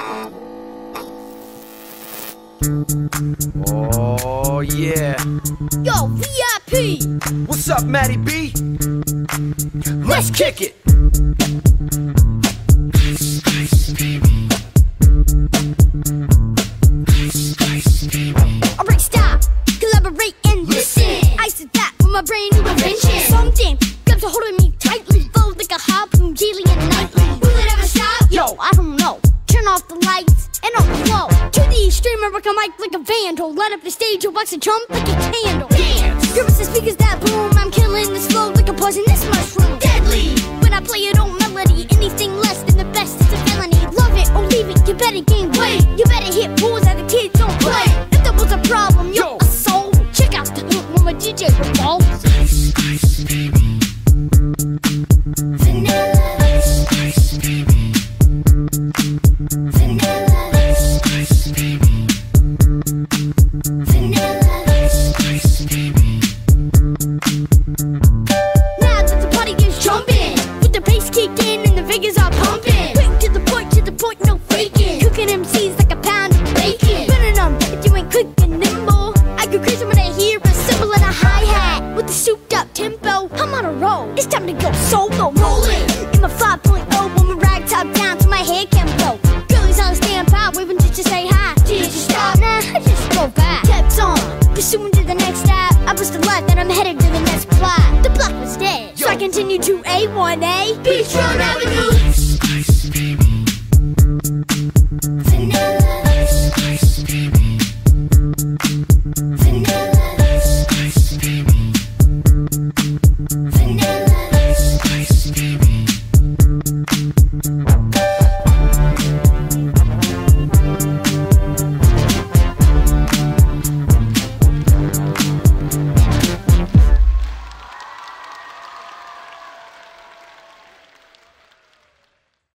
Oh yeah. Yo, VIP. What's up, Matty B? Let's kick it. Alright, stop, collaborate and listen. I said that with my brand new invention. Something grabs a hold of me tightly, flows like a harpoon daily and nightly. Will it ever stop? Yo, I don't know. Turn off the lights and on the flow. To the extreme, I rock a mic like a vandal. Light up the stage, you'll wax and jump like a candle. Dance! Give us the speakers that boom. I'm killing this flow like a poisonous mushroom. Deadly! When I play it on melody, anything less than the best is a felony. Love it or leave it, you better gain weight. You better hit pause